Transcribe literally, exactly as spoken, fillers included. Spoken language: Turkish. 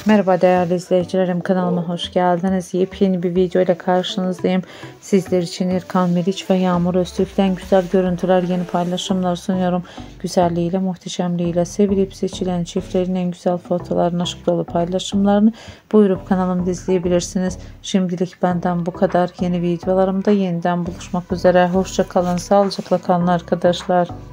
Merhaba değerli izleyicilerim, kanalıma hoş geldiniz. Yepyeni bir video ile karşınızdayım. Sizler için İrkan Meriç ve Yağmur Öztürk'ten güzel görüntüler, yeni paylaşımlar sunuyorum. Güzelliğiyle, muhteşemliğiyle sevilip seçilen çiftlerin en güzel fotoğraflarını, aşk dolu paylaşımlarını buyurup kanalımda izleyebilirsiniz. Şimdilik benden bu kadar. Yeni videolarımda yeniden buluşmak üzere. Hoşça kalın, sağlıcakla kalın arkadaşlar.